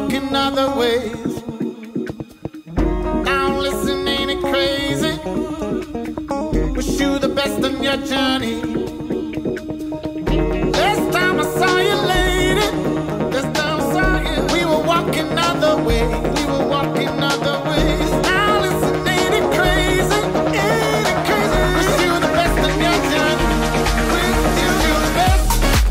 walking other ways. Now listen, ain't it crazy? Wish you the best on your journey. Last time I saw you, lady, last time I saw you, we were walking other ways. We were walking other ways. Now listen, ain't it crazy? Ain't it crazy? Wish you the best on your journey. Wish you the best.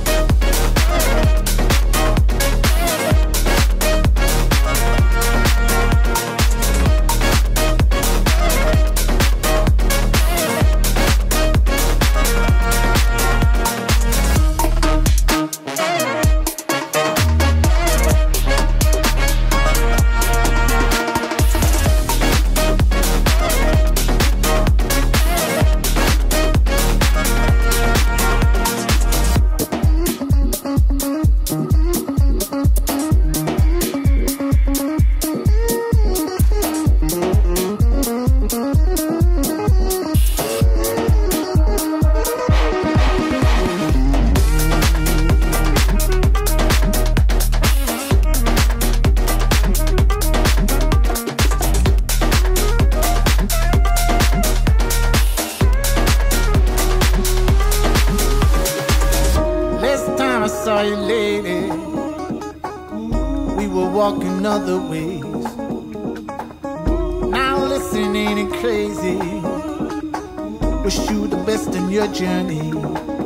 Saw you, lady, we were walking other ways. Now listen, ain't it crazy? Wish you the best in your journey.